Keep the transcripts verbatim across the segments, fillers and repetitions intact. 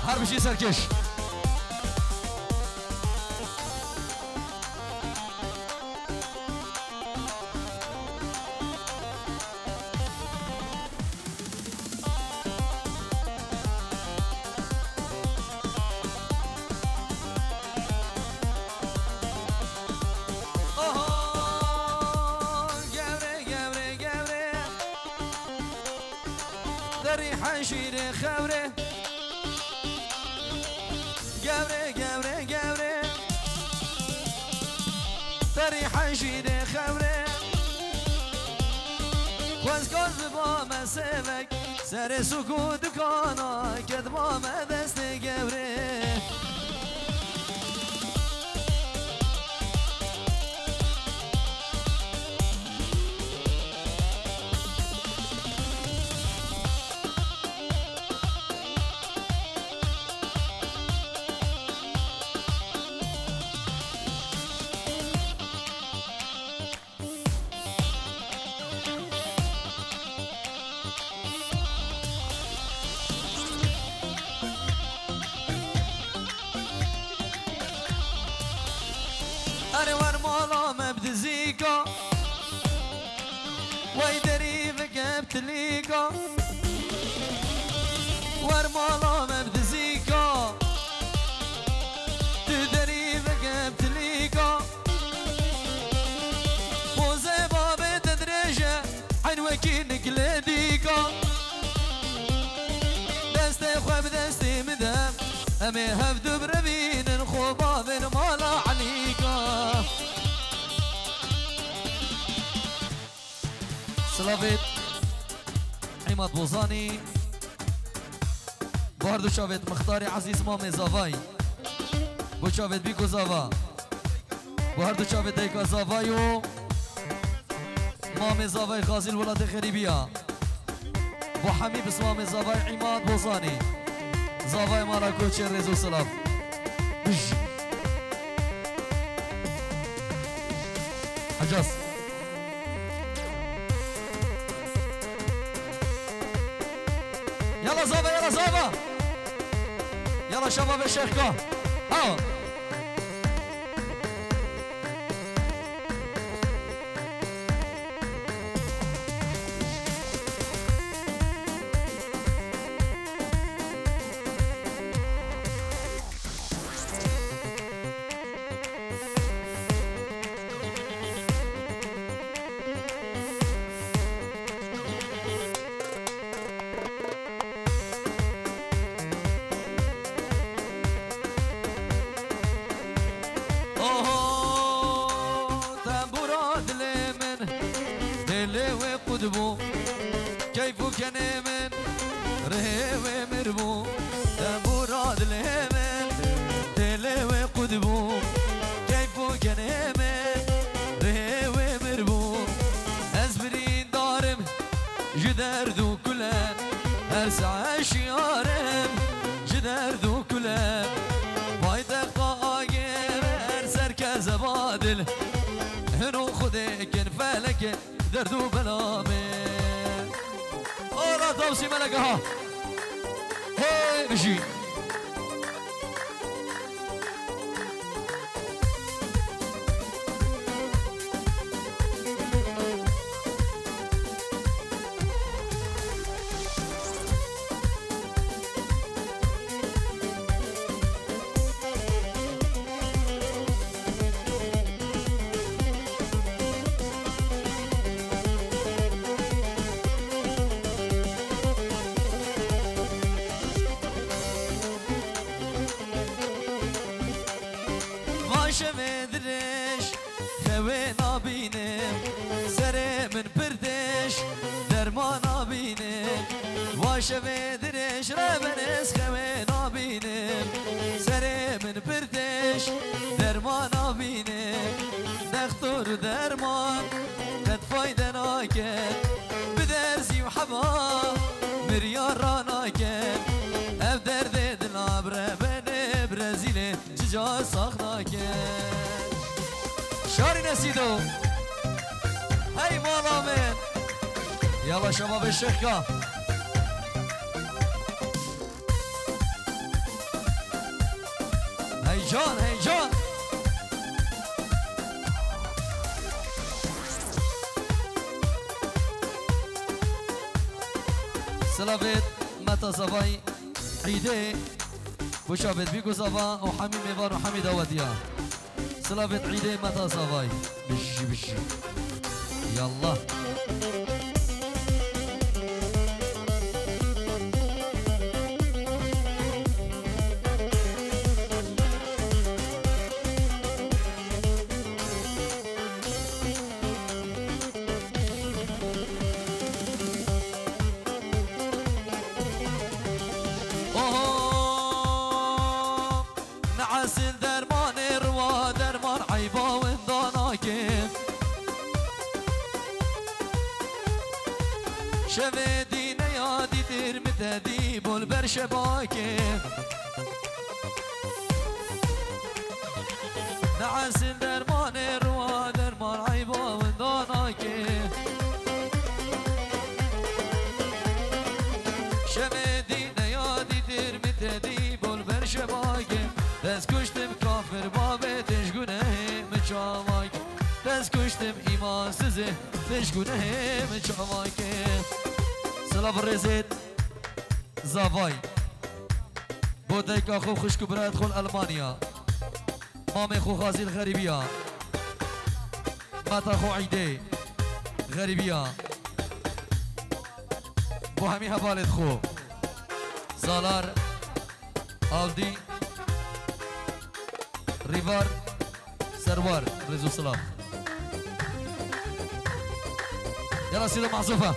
هر بشی سرکش شیر خوره گوره گوره گوره طریح شیر خوره خوز کن با مسیبک سر سکو دکانا کد با دست گوره أنا ورمالا مبدزيكا ويدري فكبت ليكا ورمالا مبدزيكا تدري فكبت ليكا موزي بابي تدريجة عين وكينك لديكا دستي خواب دستي مدام أمي هفدو بربين الخوبا بين مالا عليكا سلافيت عماد بوزاني باردو شافت مختاري عزيز مامي زافاي بو شافت بيكو زافا باردو شافت ديكا زافايو مامي زافاي خازي الولاد خريبية بو حميد اسم مامي زافاي عماد بوزاني زافاي مالا كوتشي ريزو سلاف حجاز يلا زافا يلا زافا يلا شباب الشيخ ها قدبو كيفو كان من رهوي مربو تمراد الهمن تلوي قدبو كيفو كان من رهوي مربو أزبرين دارم جدار ذو كلان أرسع شيارم جدار ذو كلان بايدا قاقر أرسر كزبادل هنو خدك فلك دردو بلامي أولا توسي ملقها هي نجي شمدرش خوي نابينم سري من بردش درما نابينم واش مدرش ربنس خوي نابينم سري من بردش درما نابينم دكتور درمان قد فايدة ناكد بدرزي وحبا مريار راناكد اف درد دلاب ربن برازيلي جا ساخنا كن شاري نسيدو هاي مالا من يلا شباب الشيخة هيجان هيجان سلافيت متى صفاي عيدي وشافت بيكو صفا وحميد ميفان وحميد اوديا سلافيت عيدي متى صفاي بشي بشي يلا شفدي نيادي دير متهديب والبرشباكي نعس درمان الروا درمان عيبا ونداناكي شفدي نيادي دير متهديب والبرشباكي دز كشتم كافر بابي تشقونه مجاماكي دز كشتم إيمان سزه تشقونه مجاماكي سلاف الرزيت زافاي بوديك اخو خشكو برا يدخل المانيا مامي خو غازي الغريبيه مات اخو عيدي غريبيه بو همي هبالت خو زالار الدي ريفار سروار رزو سلاف يلا سيدة معزوفه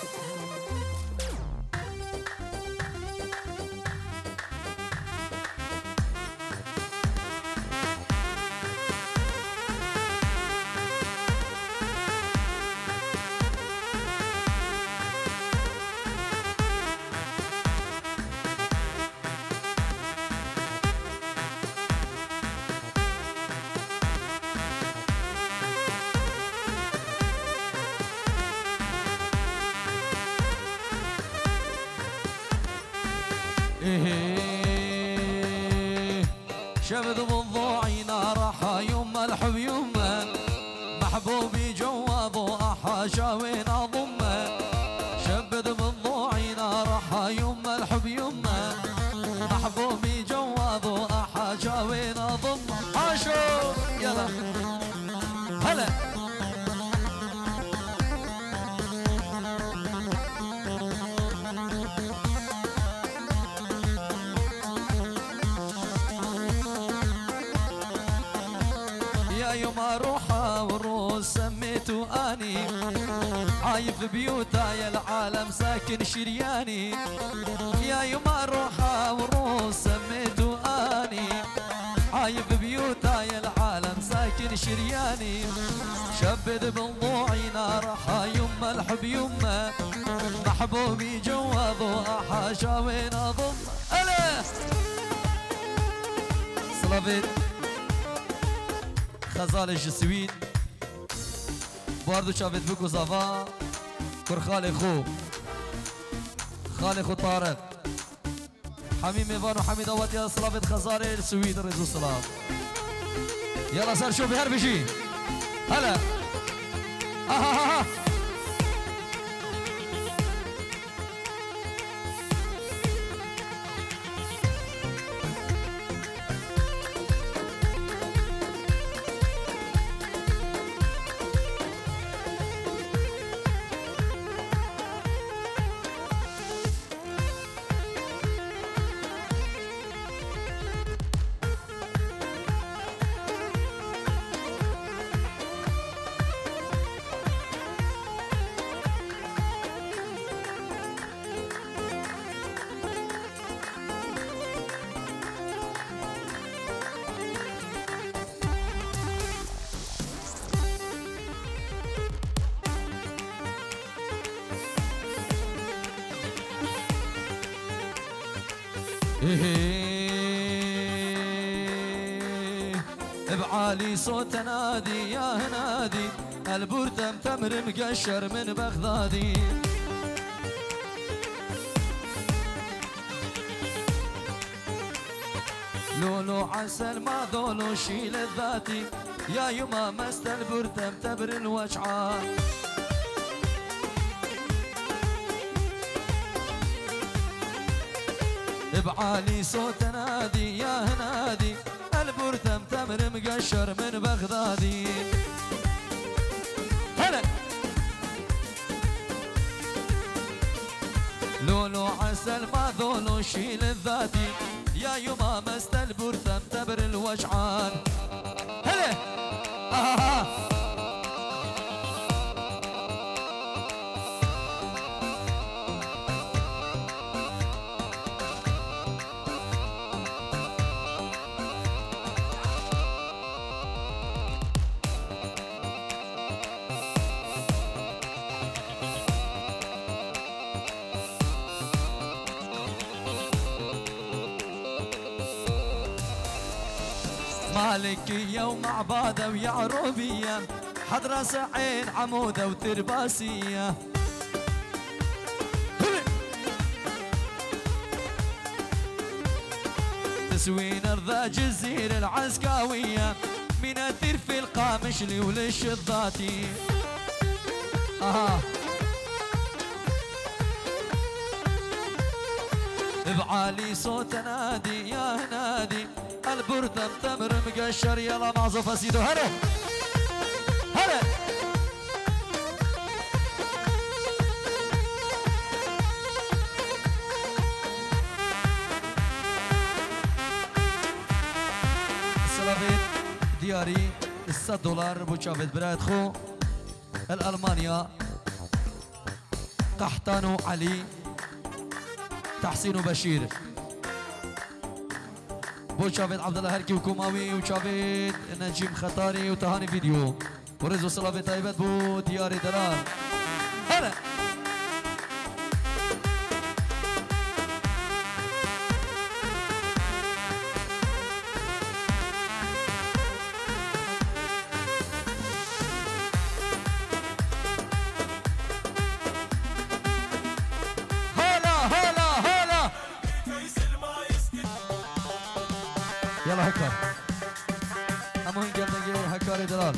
شبد بالضوعي نارحا يما الحب يما محبوبي جوابه احاشا وين اضمه شبد بالضوعي نارحا يما الحب يما محبوبي جوابه احاشا وين اضمه حاشو يلا هلا سميتو اني عايف بيوتا يا العالم ساكن شرياني يا يما روحا وروس سميتو اني عايف بيوتا يا العالم ساكن شرياني شبد بضوعي نارحا يما الحب يما محبوبي جوابه احاشا وين اضم الا سلافيت خزال الجسوين باردو شافت بكو زافا كر خالي خو خالي خو طارق حميم ميفان وحميد اود يا سلافت خزاري السويد رزو سلاف يلا صار شوفي هرب شي هلا اها بعالي صوت نادي يا هنادي البرتم تمر مقشر من بغدادي لولو عسل ما ذولو شيل الذاتي يا يما مستل برتم تبر الوجعان بعالي صوت نادي يا هنادي البرتم تمر مقشر من بغدادي هلا لولو عسل ما ذولو شيل الذاتي يا يما مست البرتم تبر الوجعان هلا آه مالكية ومعبادة ويعروبية حضرة سعين عمودة وترباسية تسوين ارضا جزير العسكاوية من اثير في القامشلي وللشضاتي اها بعالي صوت نادي يا نادي البرتم تمر مقشر يلا معزوف سيدو هلا هلا السلافيت دياري الست دولار بوشافت براد خو الألمانيا قحطانو علي تحسين بشير بو شافيت عبد الله هركي وكوماوي وشافيت نجيم خطاري وتهاني فيديو ورزو صلافي طيبات بو دياري دلال هلا يلا هكر اما هين قبل هكاري دلال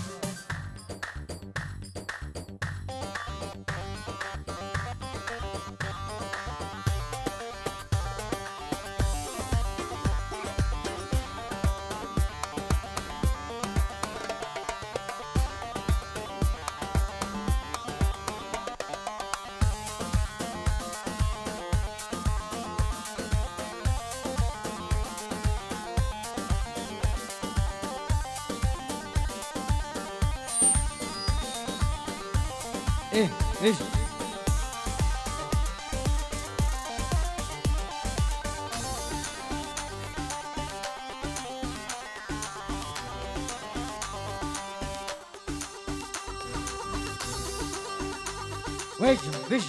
ايه ايش ويش ويش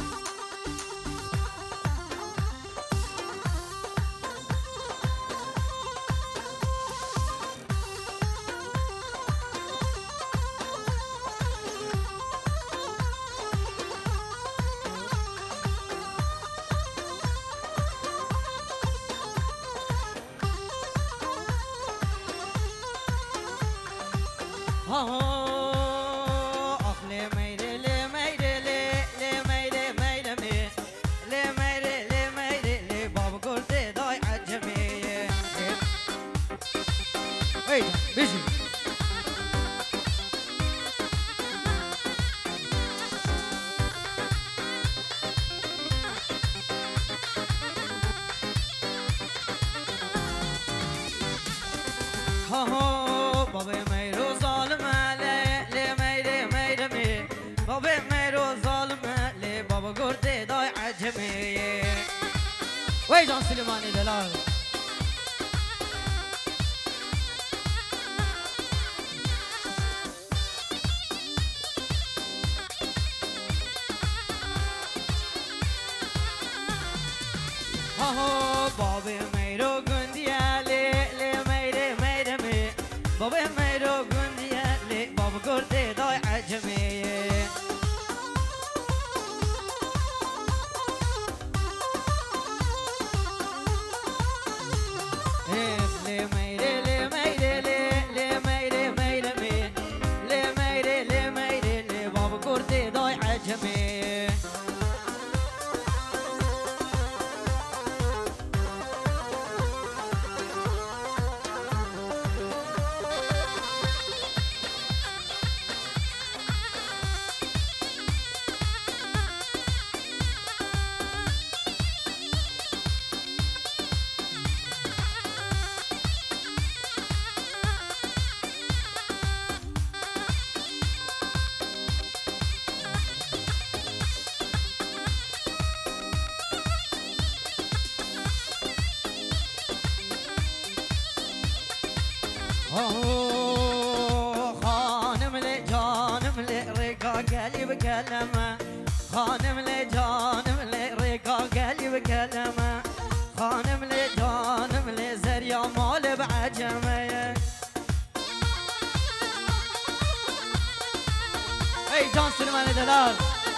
ويجان سليماني دلال هاهو بابي ميرو گنديا لي لي ميري ميري مي بابي ميرو گنديا لي بابا گردي داي عجمي خانم لي جانم لي رقا قلبي بكلمه خانم لي جانم لي رقا قلبي بكلمه خانم لي جانم لي زريا مال بعجمه اي جان سليمان دلال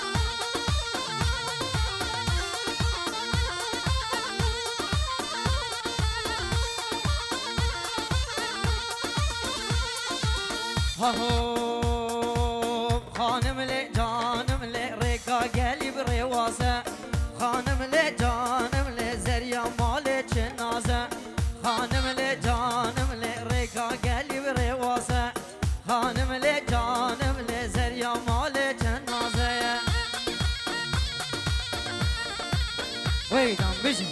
خانم لي جانم لي رقا قلب رواسه خانم لي جانم لي زريا مال جنازه خانم لي جانم لي رقا قلب رواسه خانم لي جانم لي زريا مال جنازه ويدان بيجي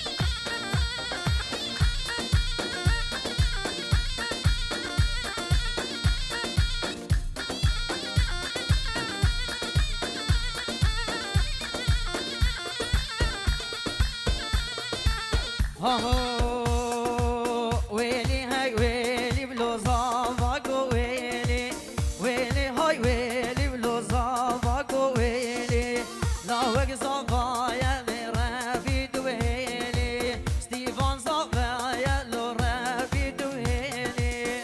ويلي هاي ويلي بلوزا باكو ويلي ويلي هاي ويلي بلوزا باكو ويلي لا وق صفايا لرافيد ويلي ستيفان صفايا لرافيد ويلي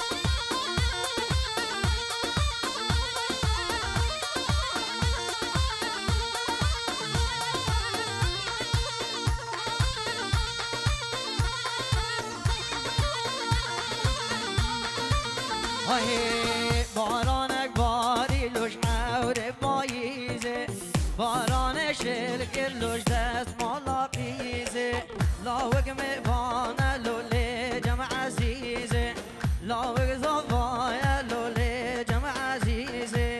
هاي بارانك باری لوش عور پاییزه باران شرک لوش دست مالا پیزه لاوک میوانه لوله جمع عزیزه لاوک زفایه لوله جمع عزیزه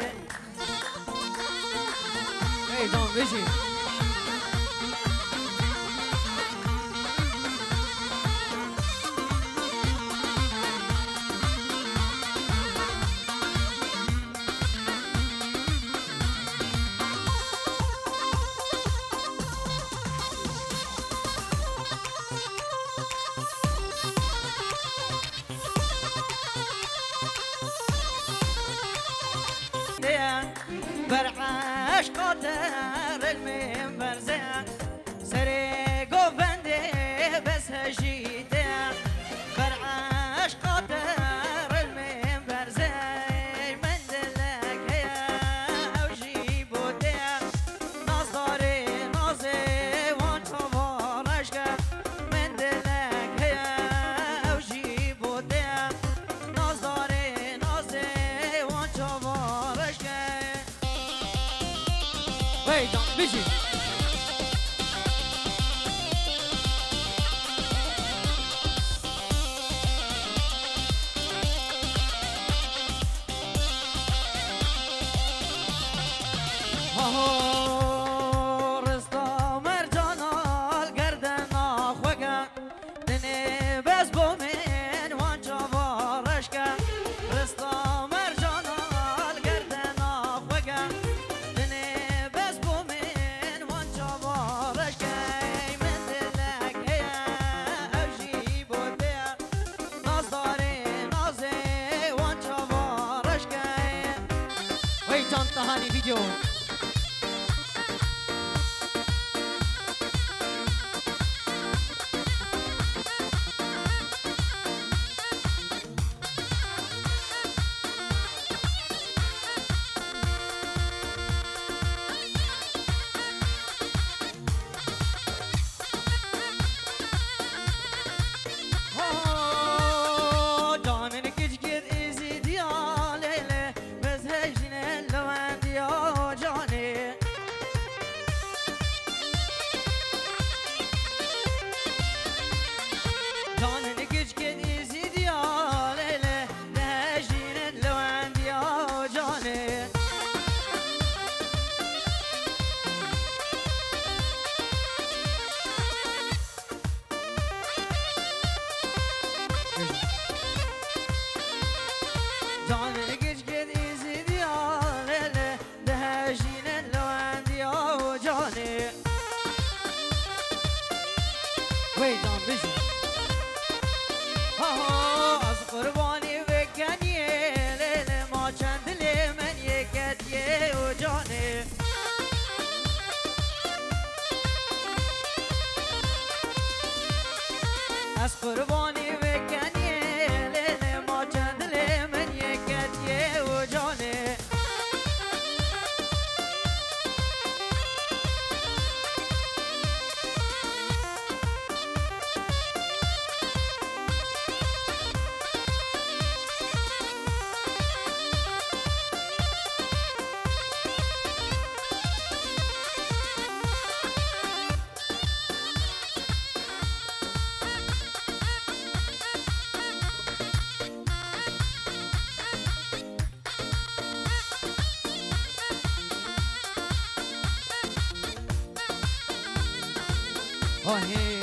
ای جان بشی برعاش قدر المنبر زين سري قوبندي بس هجيته برعاش قدر المنبر زين من دلك يا وجيبوته نظري نظري وانت بارشك من دلك يا وجيبوته نظري نظري وانت بارشك Wait, don't busy. Oh, resta merjana القردن أخوكا دني بس بومين وانجا بارشكا رesta مرجana القردن أخوكا دني بس بومين وانجا بارشكا من دلك هي أجيب وديا نظري نظري وانجا بارشكا وي جان تهاني فيديو ويدان بجي ها ها از قرباني از قربانی بکنی لیل ما چندل من یکتیه و جانه آهی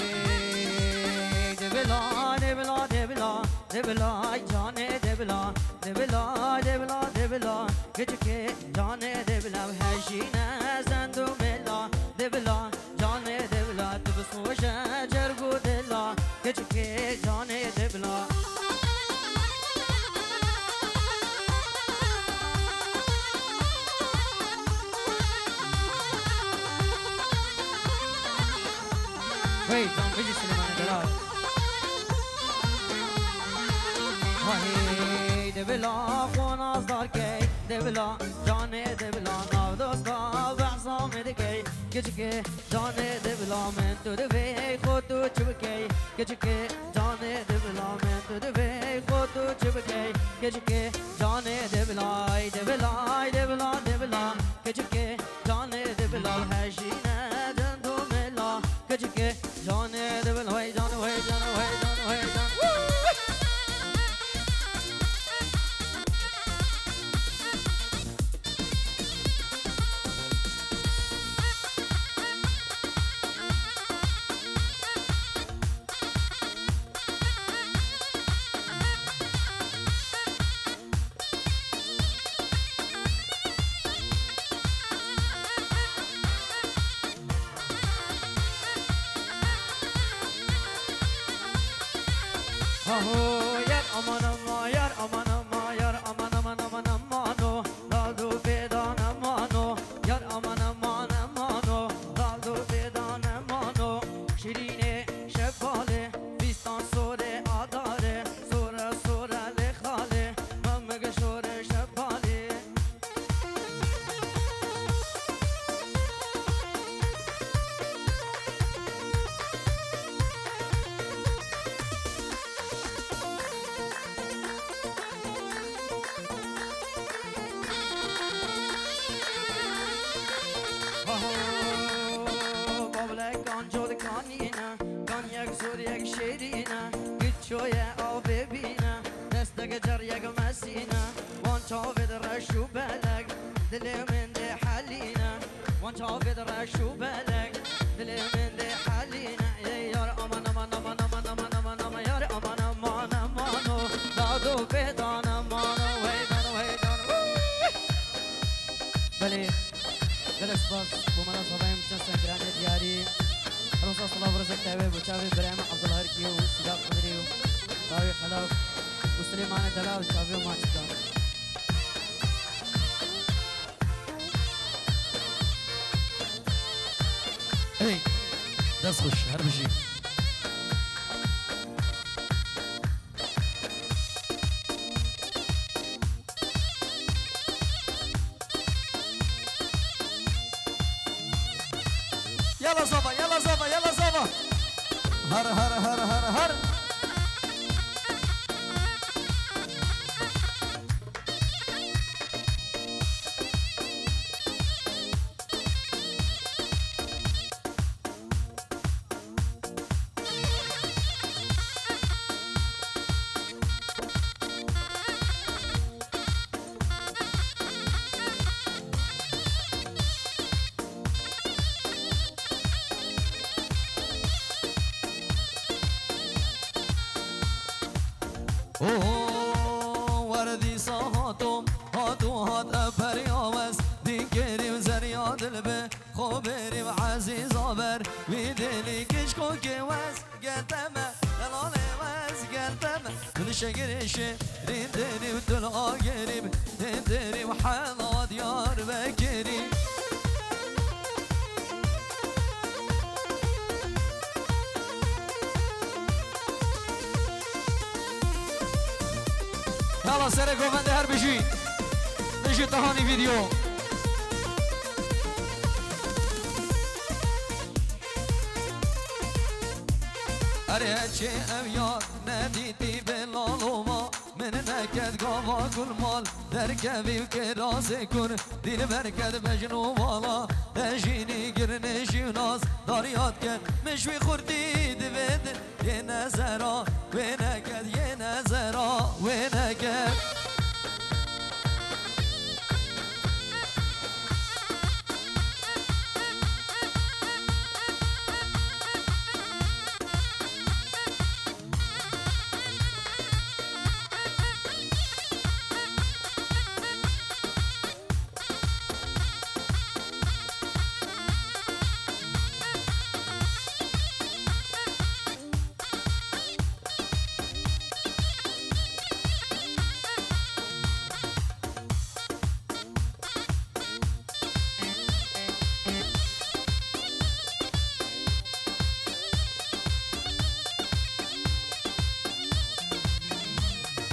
دبلا دبلا دبلا دبلا جانه دبلا دبلا دبلا دبلا کچکه جانه دبلا هشینه زندو بلا دبلا جانه دبلا تبسوش جرگو دلا کچکه جانه دبلا Wait, don't be just in my head. Hey, devila, khonas dar ke, devila, jane devila, nav dosta, bahsa med ke, kichke, jane devila, men tu deve, khod tu chubke, kichke, jane devila, men tu deve, khod tu chubke, kichke, jane devila, devila, devila, devila, kichke, jane devila, hashina, jandu mela, kichke. Johnny, devil, way, Johnny, way, Johnny, way, Johnny, way, Johnny. Oh, yar aman aman yar aman aman yar aman aman aman amano daldu bedan amano yar aman aman amano daldu bedan amano şirine şefale fistan sore adare sore sore le khale mamge sore şefale یک شیرینه گیچوی آب بینه دستگ جریگ مسینه وان چاوید رشو بلگ دل من ده حلینه وان چاوید رشو بلگ دل من ده حلینه یار امان امان امان امان امان امان امان یار امان امان امانو دادو بدان امانو ویدان ویدان بله بله سپاس بمناسبه امتنان گرانه دیاری رصاص الله برزق تابع وشافي بريم عبد الله هركي وسيدات قدري وطاوي خلاف وسليمان دلاو وشافي وما تشكر اي داس خش هربشي يلا صبا يلا صبا يلا صبا هر هر هر هر هر وردی ساهاتم هاتو هات افریامس دیگری و زریاد البه خوبری و عزیز آبر وی دلی کشکو که وز گلتمه دلال وز گلتمه دل شگرشه ریدری و دل آگری دندری و حالا دیار بکری يلا سرق وفند هر بجي بجي تهاني فيديو اريتشي اويار نديتي بالالوما من نكد قاوا كل مال دركبي وكراسي كن دين بركد بجنو بالا تجيني قرنشي وناس داريات كن مشوي خردي دبد ينزرا وينكد ينزرا وينكد